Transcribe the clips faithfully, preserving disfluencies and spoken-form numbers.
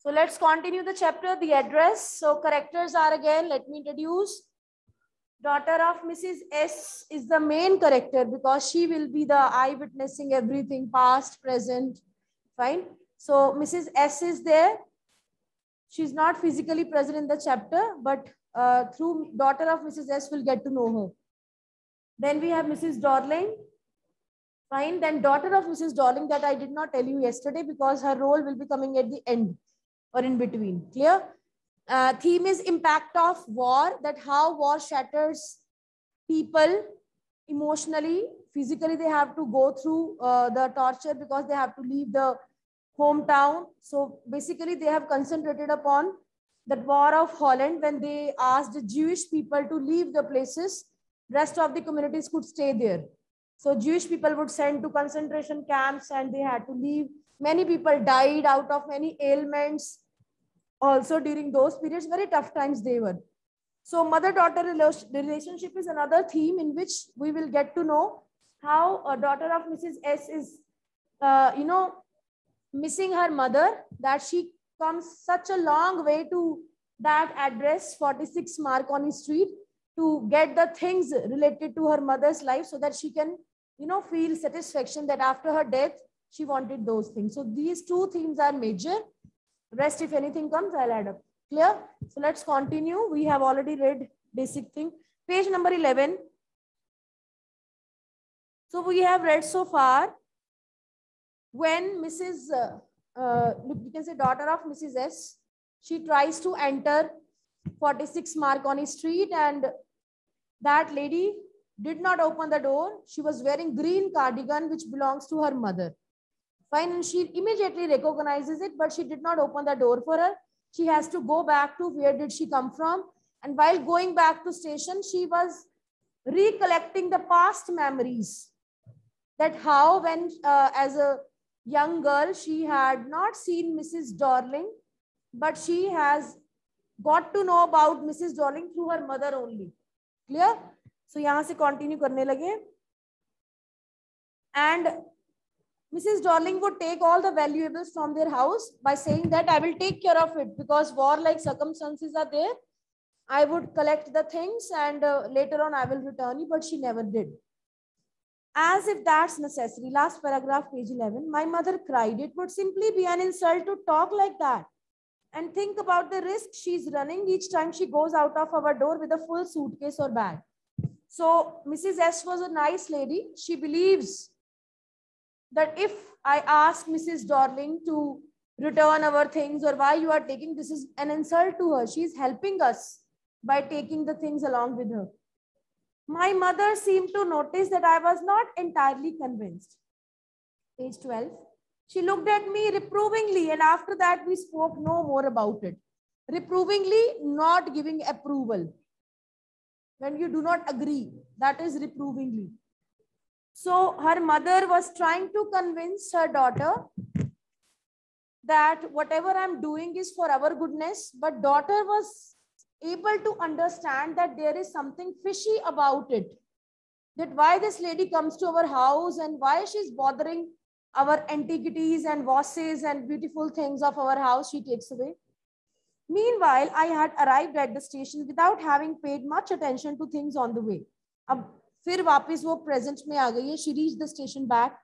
So let's continue the chapter, the address. So characters are again, let me introduce. Daughter of Missus S is the main character because she will be the eye witnessing everything, past, present, fine. So Missus S is there. She's not physically present in the chapter, but uh, through daughter of Missus S, we'll get to know her. Then we have Missus Darling. Fine. Then daughter of Missus Darling that I did not tell you yesterday because her role will be coming at the end or in between. Clear? Uh, theme is impact of war, that how war shatters people emotionally, physically. They have to go through uh, the torture because they have to leave the hometown. So basically they have concentrated upon that war of Holland when they asked the Jewish people to leave the places, rest of the communities could stay there. So Jewish people would send to concentration camps and they had to leave. Many people died out of many ailments. Also during those periods, very tough times they were. So mother-daughter relationship is another theme in which we will get to know how a daughter of Missus S is, uh, you know, missing her mother, that she comes such a long way to that address, forty-six Marconi Street, to get the things related to her mother's life so that she can, you know, feel satisfaction that after her death, she wanted those things. So these two themes are major. Rest, if anything comes, I'll add up. Clear? So let's continue. We have already read basic thing. Page number eleven. So we have read so far when Missus Uh, uh, you can say daughter of Missus S, she tries to enter forty-six Marconi Street and that lady did not open the door. She was wearing green cardigan which belongs to her mother. Fine, and she immediately recognizes it, but she did not open the door for her. She has to go back to where did she come from. And while going back to station, she was recollecting the past memories. That how when uh, as a young girl, she had not seen Missus Darling, but she has got to know about Missus Darling through her mother only. Clear? So यहाँ से continue करने लगे. And Missus Darling would take all the valuables from their house by saying that I will take care of it because war-like circumstances are there. I would collect the things and uh, later on I will return you, but she never did. As if that's necessary. Last paragraph, page eleven. My mother cried. It would simply be an insult to talk like that. And think about the risk she's running each time she goes out of our door with a full suitcase or bag. So Missus S was a nice lady. She believes that if I ask Missus Darling to return our things or why you are taking, this is an insult to her. She is helping us by taking the things along with her. My mother seemed to notice that I was not entirely convinced. Page twelve. She looked at me reprovingly and after that we spoke no more about it. Reprovingly, not giving approval. When you do not agree, that is reprovingly. So her mother was trying to convince her daughter that whatever I'm doing is for our goodness, but daughter was able to understand that there is something fishy about it. That why this lady comes to our house and why she's bothering our antiquities and vases and beautiful things of our house she takes away. Meanwhile, I had arrived at the station without having paid much attention to things on the way. Ab फिर वापस वो present में आ गई है. She reached the station back.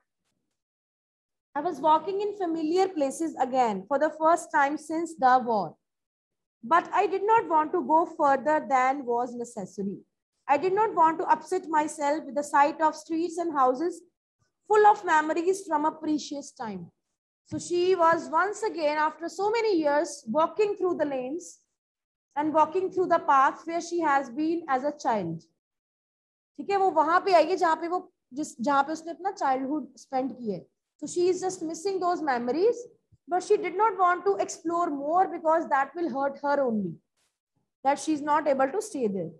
I was walking in familiar places again for the first time since the war. But I did not want to go further than was necessary. I did not want to upset myself with the sight of streets and houses full of memories from a precious time. So she was once again, after so many years, walking through the lanes and walking through the paths where she has been as a child. ठीक है, वो वहां पे आई है जहां पे वो जिस जहां पे उसने अपना childhood spend की है. So she is just missing those memories, but she did not want to explore more because that will hurt her only. That she's not able to stay there.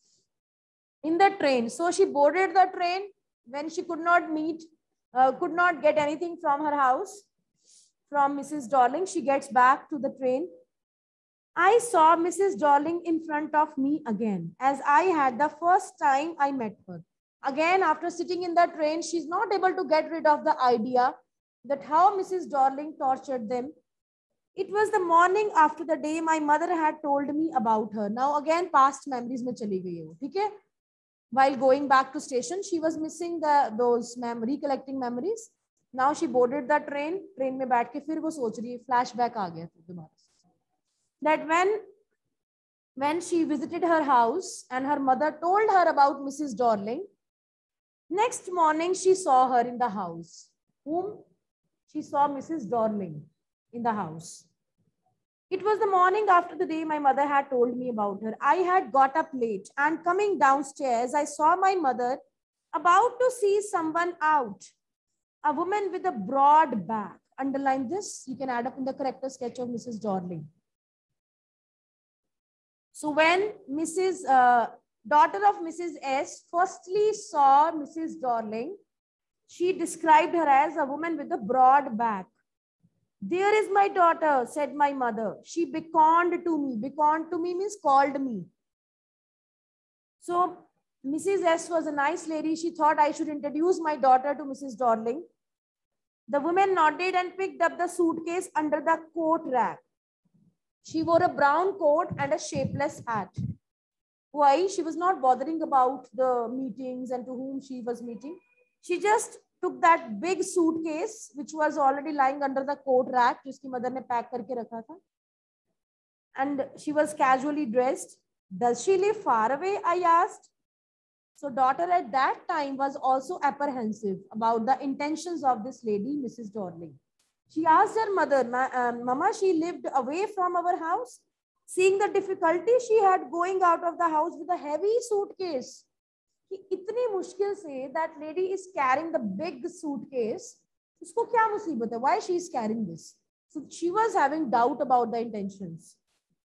In the train, so she boarded the train when she could not meet, uh, could not get anything from her house, from Missus Darling. She gets back to the train. I saw Missus Darling in front of me again, as I had the first time I met her. Again, after sitting in the train, she's not able to get rid of the idea that how Missus Darling tortured them. It was the morning after the day my mother had told me about her. Now again past memories में चली गई है वो, ठीक है? While going back to station, she was missing the those mem recollecting memories. Now she boarded the train. Train में बैठ के फिर वो सोच रही है, flashback आ गया फिर दोबारा. That when when she visited her house and her mother told her about Missus Dorling, next morning she saw her in the house. Whom? She saw Missus Dorling in the house. It was the morning after the day my mother had told me about her. I had got up late and coming downstairs, I saw my mother about to see someone out. A woman with a broad back. Underline this. You can add up in the character sketch of Missus Dorling. So when Missus Uh, daughter of Missus S firstly saw Missus Dorling, she described her as a woman with a broad back. There is my daughter, said my mother. She beckoned to me. Beckoned to me means called me. So Missus S was a nice lady. She thought I should introduce my daughter to Missus Dorling. The woman nodded and picked up the suitcase under the coat rack. She wore a brown coat and a shapeless hat. Why? She was not bothering about the meetings and to whom she was meeting. She just took that big suitcase which was already lying under the coat rack, जिसकी mother ने pack करके रखा था. And she was casually dressed. Does she live far away? I asked. So daughter at that time was also apprehensive about the intentions of this lady, Missus Dorling. She asked her mother, Mama, she lived away from our house. Seeing the difficulty she had going out of the house with a heavy suitcase. इतनी मुश्किल से that lady is carrying the big suitcase. उसको क्या मुसीबत है? Why she is carrying this? So she was having doubt about the intentions.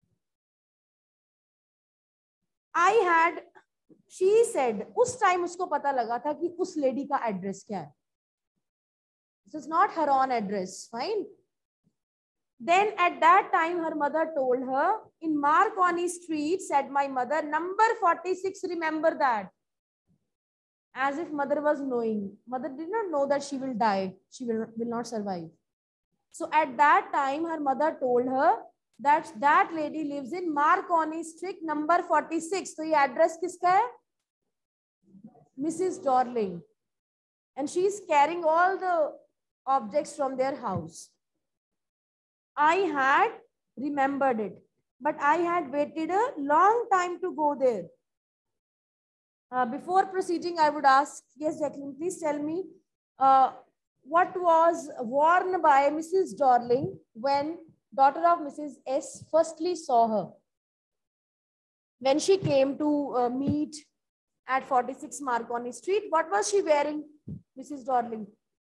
I had, she said, उस time उसको पता लगा था कि उस lady का address क्या है. This is not her own address. Fine. Then at that time, her mother told her, in Marconi Street, said my mother, number forty-six, remember that. As if mother was knowing. Mother did not know that she will die. She will, will not survive. So at that time, her mother told her that that lady lives in Marconi Street, number forty-six. So, this address kiska hai? Missus Dorling. And she is carrying all the objects from their house. I had remembered it, but I had waited a long time to go there. Uh, before proceeding, I would ask, yes, Jacqueline, please tell me uh, what was worn by Missus Dorling when daughter of Missus S firstly saw her. When she came to uh, meet at forty-six Marconi Street, what was she wearing, Missus Dorling?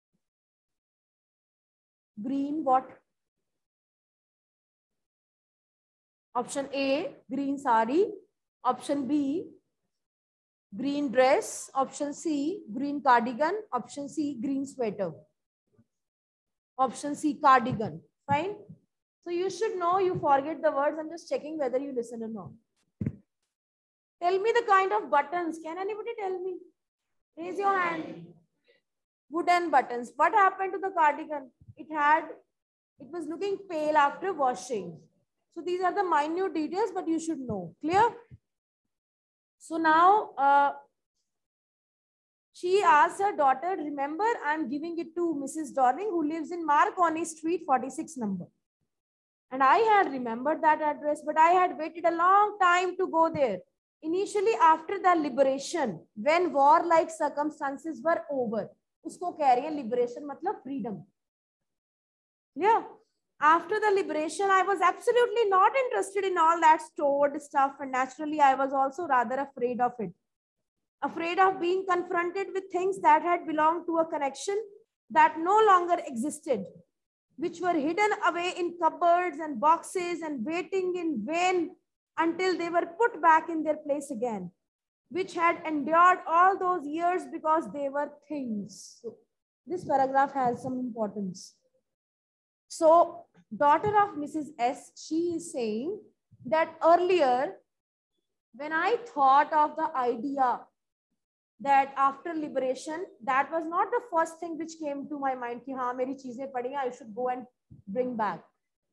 Green what? Option A, green sari. Option B, green dress. Option C, green cardigan. Option C, green sweater. Option C, cardigan. Fine. So you should know, you forget the words. I'm just checking whether you listen or not. Tell me the kind of buttons. Can anybody tell me? Raise your hand. Wooden buttons. What happened to the cardigan? It had, it was looking pale after washing. So these are the minute details, but you should know. Clear? So now uh, she asked her daughter, remember, I'm giving it to Missus Dorling who lives in Marconi Street, forty-six number. And I had remembered that address, but I had waited a long time to go there. Initially after the liberation, when warlike circumstances were over. Usko keh rahi hai liberation matlab freedom. Yeah. After the liberation, I was absolutely not interested in all that stored stuff. And naturally, I was also rather afraid of it. Afraid of being confronted with things that had belonged to a connection that no longer existed, which were hidden away in cupboards and boxes and waiting in vain until they were put back in their place again, which had endured all those years because they were things. So this paragraph has some importance. So, daughter of Missus S, she is saying that earlier, when I thought of the idea that after liberation, that was not the first thing which came to my mind, ki haan, meri cheezein padi hain, I should go and bring back.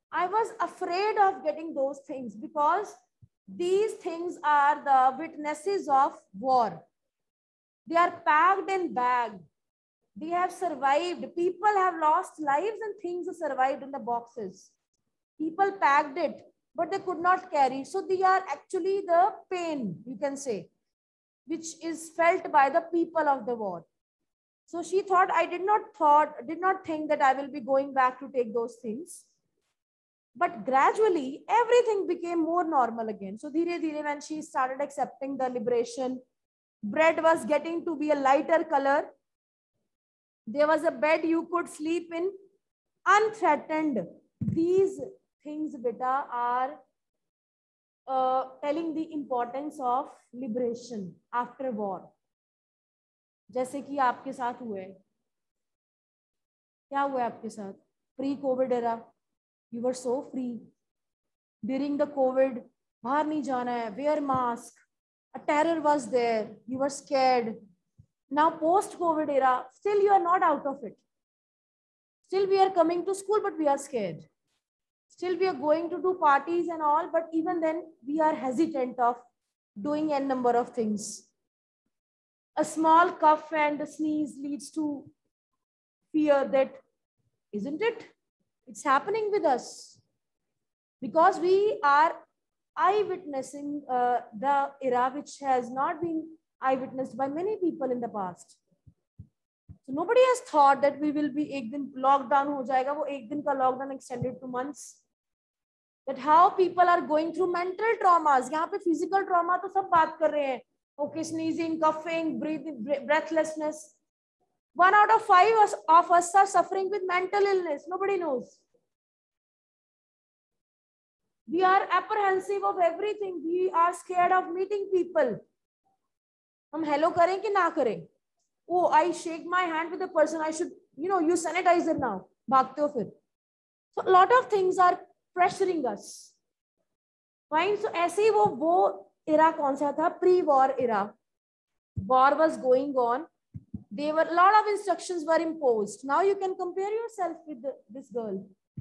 I was afraid of getting those things because these things are the witnesses of war. They are packed in bag. They have survived. People have lost lives and things survived in the boxes. People packed it, but they could not carry. So they are actually the pain, you can say, which is felt by the people of the war. So she thought, I did not thought, did not think that I will be going back to take those things. But gradually, everything became more normal again. So dhire dhire, when she started accepting the liberation, bread was getting to be a lighter color. There was a bed you could sleep in unthreatened. These things, beta, are uh, telling the importance of liberation after war. जैसे कि आपके साथ हुए, क्या हुआ आपके साथ? Pre COVID era, you were so free. During the COVID, बाहर नहीं जाना है, wear mask. A terror was there. You were scared. Now post COVID era, still you are not out of it. Still we are coming to school, but we are scared. Still we are going to do parties and all, but even then we are hesitant of doing a number of things. A small cough and a sneeze leads to fear that, isn't it? It's happening with us. Because we are eyewitnessing uh, the era which has not been eyewitnessed by many people in the past. So nobody has thought that we will be ek din lockdown ho jayega, wo ek din ka lockdown extended to months. That how people are going through mental traumas. Yahan pe physical trauma to sab baat kar rahe hain. Okay, sneezing, coughing, breathing, breathlessness. One out of five of us are suffering with mental illness. Nobody knows. We are apprehensive of everything. We are scared of meeting people. हम hello करें कि ना करें? Oh, I shake my hand with the person. I should, you know, use sanitizer now. भागते हो फिर. So a lot of things are pressuring us. Fine. So ऐसे ही वो वो era कौन सा था? Pre-war era. War was going on. They were, a lot of instructions were imposed. Now you can compare yourself with the, this girl.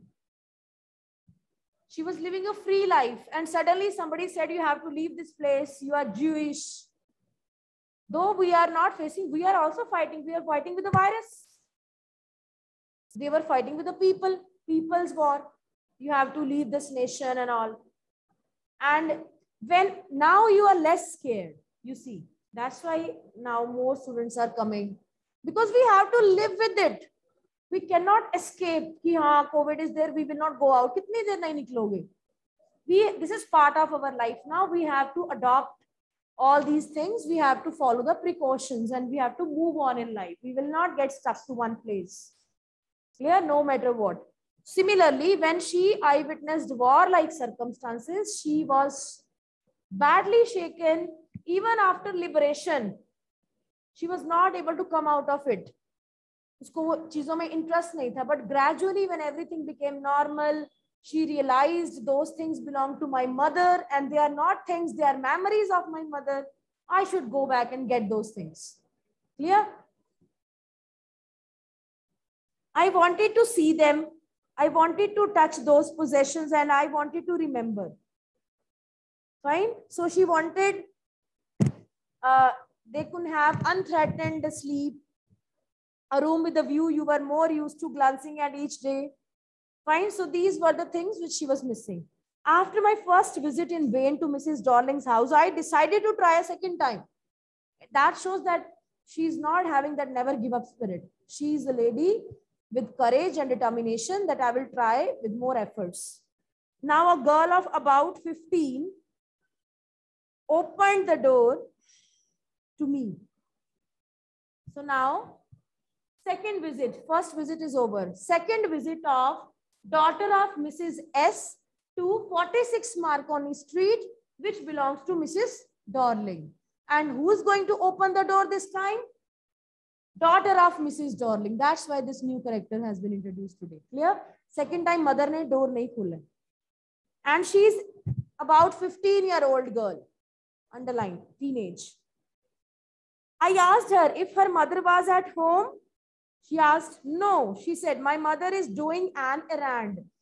She was living a free life, and suddenly somebody said, you have to leave this place. You are Jewish. Though we are not facing, we are also fighting. We are fighting with the virus. They were fighting with the people, people's war. You have to leave this nation and all. And when now you are less scared, you see, that's why now more students are coming, because we have to live with it. We cannot escape कि हाँ COVID is there, we will not go out. कितनी देर नहीं निकलोगे? We, this is part of our life. Now we have to adopt all these things. We have to follow the precautions and we have to move on in life. We will not get stuck to one place. Clear? No matter what. Similarly, when she eyewitnessed war-like circumstances, she was badly shaken. Even after liberation, she was not able to come out of it. उसको वो चीजों में interest नहीं था. But gradually, when everything became normal, she realized those things belong to my mother and they are not things, they are memories of my mother. I should go back and get those things. Clear? I wanted to see them. I wanted to touch those possessions and I wanted to remember. Fine. So she wanted, uh, they could have unthreatened sleep, a room with a view you were more used to glancing at each day. Fine. So these were the things which she was missing. After my first visit in vain to Missus Darling's house, I decided to try a second time. That shows that she's not having that never give up spirit. She's a lady with courage and determination that I will try with more efforts. Now a girl of about fifteen opened the door to me. So now, second visit, first visit is over. Second visit of daughter of Missus S to forty-six Marconi Street, which belongs to Missus Darling. And who is going to open the door this time? Daughter of Missus Darling. That's why this new character has been introduced today. Clear? Second time mother ne door nahi khula. And she's about fifteen year old girl. Underline, teenage. I asked her if her mother was at home. She asked, no. She said, my mother is doing an errand.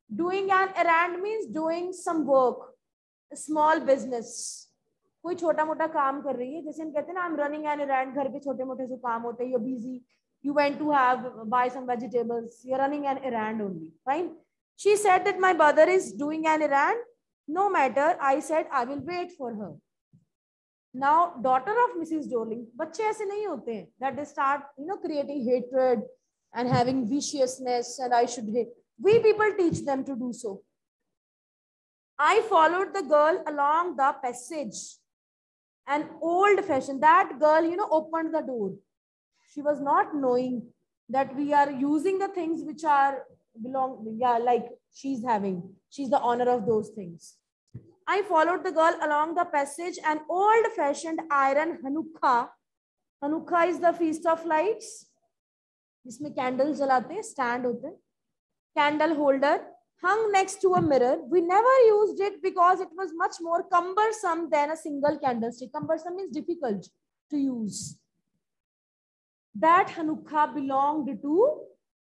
Doing an errand means doing some work, a small business. कोई छोटा मोटा काम कर रही है, जैसे हम कहते हैं ना, I'm running an errand, घर के छोटे मोटे जो काम होते हैं, you're busy, you went to have buy some vegetables, you're running an errand only, fine. She said that my brother is doing an errand. No matter, I said I will wait for her. Now, daughter of Missus Dorling, बच्चे ऐसे नहीं होते हैं that they start, you know, creating hatred and having viciousness, and I should hate. We people teach them to do so. I followed the girl along the passage. An old fashioned, that girl, you know, opened the door. She was not knowing that we are using the things which are belong, yeah, like she's having. She's the owner of those things. I followed the girl along the passage. An old fashioned iron Hanukkah. Hanukkah is the feast of lights. जिसमें candles जलाते हैं, stand होते हैं. Candle holder hung next to a mirror. We never used it because it was much more cumbersome than a single candlestick. Cumbersome means difficult to use. That Hanukkah belonged to,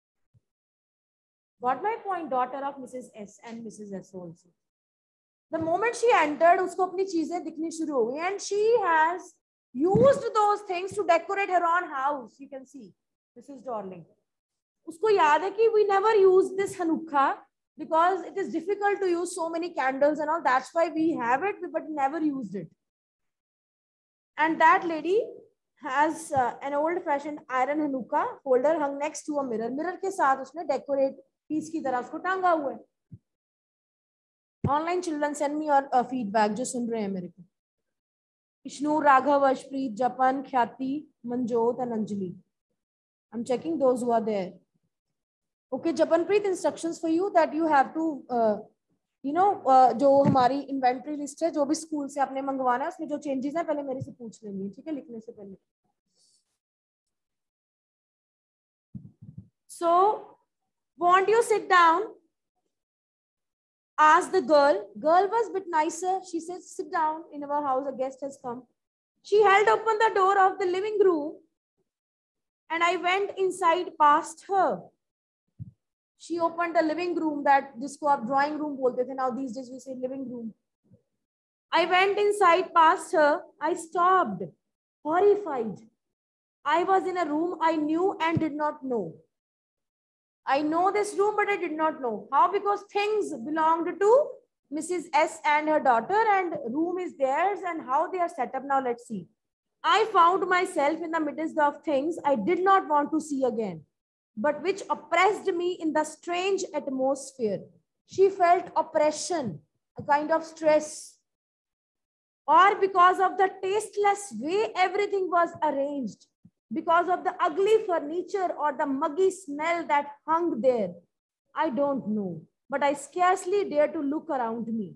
got my point, daughter of Missus S and Missus S also. The moment she entered, उसको अपनी चीजें दिखनी शुरू हो गई, and she has used those things to decorate her own house. You can see, Missus Dorling. उसको याद है कि we never use this Hanukkah because it is difficult to use so many candles and all. That's why we have it, but never used it. And that lady has uh, an old-fashioned iron Hanukkah holder hung next to a mirror. Mirror के साथ उसने decorate piece की तरह उसको टांगा हुआ है. Online children, send me your uh, feedback जो सुन रहे हैं मेरे को. Ishnur, Raghav, Ashpreet, Japan, Khyati, Manjot, and Anjali. I'm checking those who are there. Okay, Japanpreet, instructions for you that you have to, uh, you know, uh, जो हमारी inventory list है, जो भी school से आपने मंगवाना है, उसमें जो changes हैं, पहले मेरे से पूछ लेंगे, ठीक है, लिखने से पहले. So, won't you sit down? Asked the girl. Girl was a bit nicer. She said, sit down, in our house, a guest has come. She held open the door of the living room and I went inside past her. She opened the living room, that जिसको आप drawing room बोलते थे. Now these days we say living room. I went inside past her. I stopped, horrified. I was in a room I knew and did not know. I know this room, but I did not know. How? Because things belonged to Missus S and her daughter, and room is theirs, and how they are set up. Now let's see. I found myself in the midst of things I did not want to see again, but which oppressed me in the strange atmosphere. She felt oppression, a kind of stress, or because of the tasteless way everything was arranged, because of the ugly furniture or the muggy smell that hung there. I don't know, but I scarcely dared to look around me.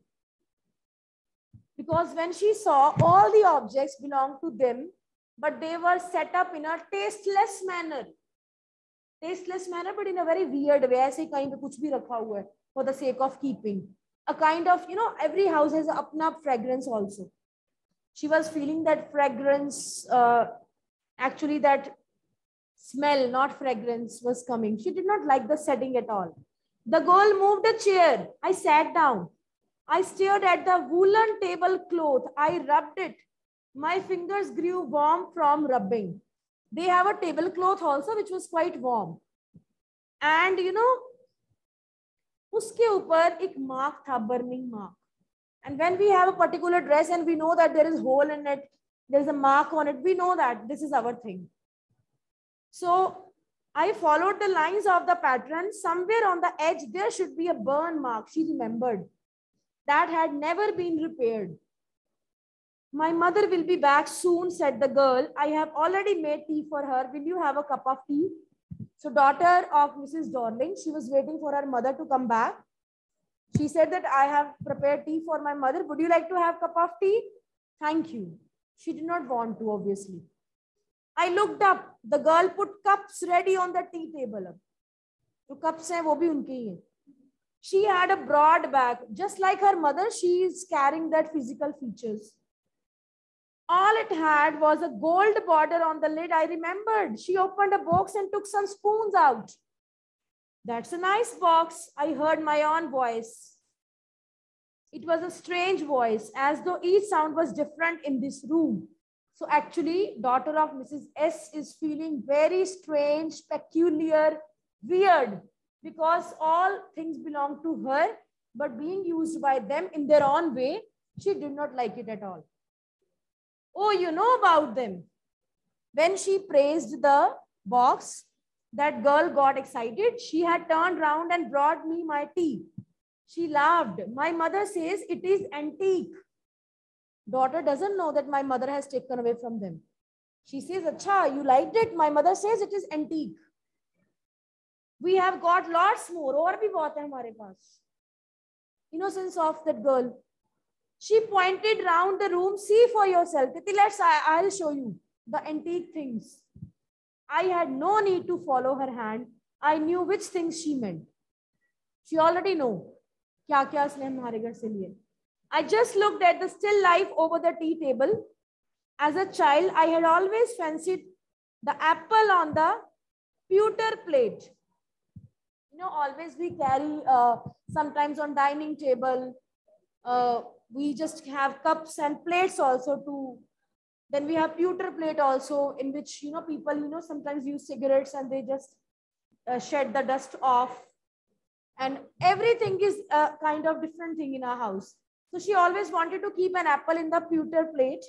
Because when she saw all the objects belonged to them, but they were set up in a tasteless manner. Tasteless manner, but in a very weird way. ऐसे कहीं पे कुछ भी रखा हुआ है for the sake of keeping. A kind of, you know, every house has a अपना fragrance also. She was feeling that fragrance, uh, actually that smell, not fragrance, was coming. She did not like the setting at all. The girl moved a chair. I sat down. I stared at the woolen tablecloth. I rubbed it. My fingers grew warm from rubbing. They have a tablecloth also, which was quite warm. And you know, uske upar ek mark tha, burning mark. And when we have a particular dress and we know that there is hole in it, there is a mark on it, we know that this is our thing. So I followed the lines of the pattern. Somewhere on the edge, there should be a burn mark. She remembered. That had never been repaired. My mother will be back soon, said the girl. I have already made tea for her. Will you have a cup of tea? So daughter of Missus Dorling, she was waiting for her mother to come back. She said that I have prepared tea for my mother. Would you like to have a cup of tea? Thank you. She did not want to, obviously. I looked up. The girl put cups ready on the tea table. So cups hain, wo bhi unke hi hain. She had a broad back. Just like her mother, she is carrying that physical features. All it had was a gold border on the lid. I remembered. She opened a box and took some spoons out. That's a nice box. I heard my own voice. It was a strange voice, as though each sound was different in this room. So actually, daughter of Missus S is feeling very strange, peculiar, weird, because all things belong to her, but being used by them in their own way, she did not like it at all. Oh, you know about them. When she praised the box, that girl got excited. She had turned round and brought me my tea. She laughed. My mother says it is antique. Daughter doesn't know that my mother has taken away from them. She says, Acha, you liked it? My mother says it is antique. We have got lots more. Aur bhi bahut hai hamare paas. Innocence of that girl. She pointed round the room. See for yourself. Titi, let's, I, I'll show you the antique things. I had no need to follow her hand. I knew which things she meant. She already know. Kya kya isne hamare ghar se liye. I just looked at the still life over the tea table. As a child, I had always fancied the apple on the pewter plate. You know, always we carry, uh, sometimes on dining table, uh, we just have cups and plates also too. Then we have pewter plate also, in which, you know, people, you know, sometimes use cigarettes and they just uh, shed the dust off. And everything is a kind of different thing in our house. So she always wanted to keep an apple in the pewter plate.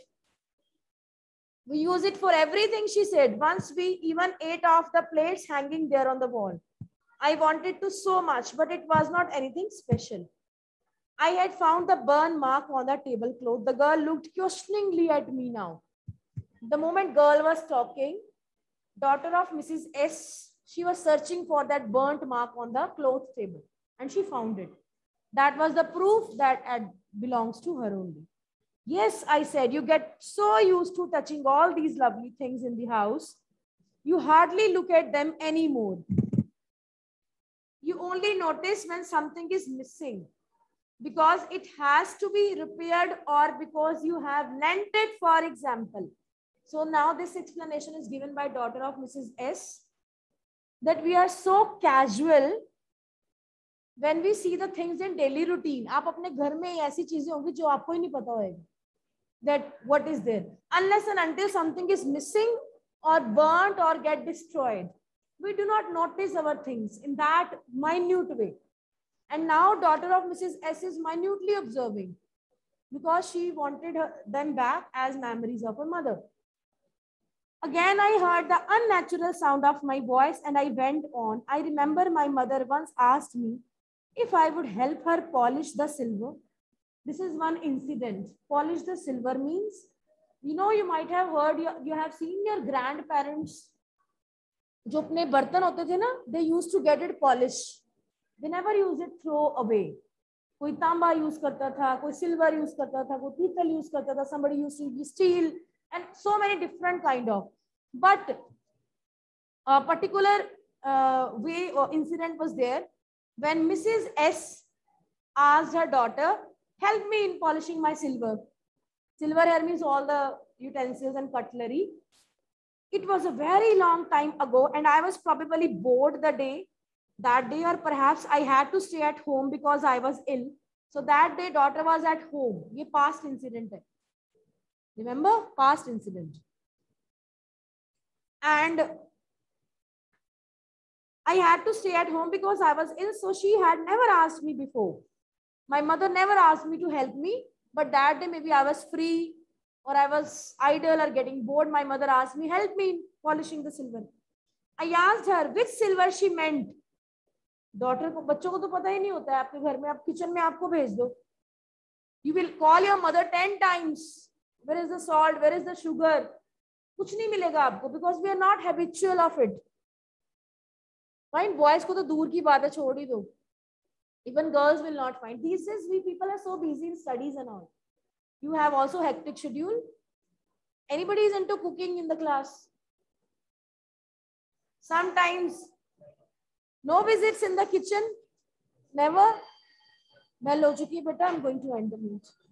We use it for everything, she said. Once we even ate off the plates hanging there on the wall. I wanted to so much, but it was not anything special. I had found the burn mark on the tablecloth. The girl looked questioningly at me now. The moment girl was talking, daughter of Missus S, she was searching for that burnt mark on the cloth table, and she found it. That was the proof that it belongs to her only. Yes, I said, you get so used to touching all these lovely things in the house, you hardly look at them anymore. You only notice when something is missing, because it has to be repaired or because you have lent it, for example. So now this explanation is given by daughter of Missus S, that we are so casual when we see the things in daily routine. आप अपने घर में ऐसी चीजें होंगी जो आपको ही नहीं पता होएगी that what is there, unless and until something is missing or burnt or get destroyed. We do not notice our things in that minute way. And now daughter of Missus S is minutely observing, because she wanted her, them back as memories of her mother. Again, I heard the unnatural sound of my voice and I went on. I remember my mother once asked me if I would help her polish the silver. This is one incident. Polish the silver means, you know, you might have heard, you, you have seen your grandparents, जो अपने बर्तन होते थे ना, they used to get it polished. They never use it throw away. कोई तांबा use करता था, कोई silver use करता था, कोई पीतल use करता था, somebody used to use steel, and so many different kind of. But a particular uh, way or incident was there when Missus S asked her daughter, help me in polishing my silver. Silver here means all the utensils and cutlery. It was a very long time ago, and I was probably bored the day, that day, or perhaps I had to stay at home because I was ill. So that day, daughter was at home. Ye past incident hai. Remember? Past incident. And I had to stay at home because I was ill. So she had never asked me before. My mother never asked me to help me. But that day, maybe I was free or I was idle or getting bored. My mother asked me, help me in polishing the silver. I asked her which silver she meant. Daughter को, बच्चों को तो पता ही नहीं होता है आपके घर में, आप किचन में आपको भेज दो. You will call your mother ten times. Where is the salt? Where is the sugar? कुछ नहीं मिलेगा आपको, because we are not habitual of it. Fine, boys को तो दूर की बात है, छोड़ ही दो. Even girls will not find. These days, we people are so busy in studies and all. You have also hectic schedule. Anybody is into cooking in the class? Sometimes, no visits in the kitchen. Never. Bell ho chuki hai beta. I'm going to end the meet.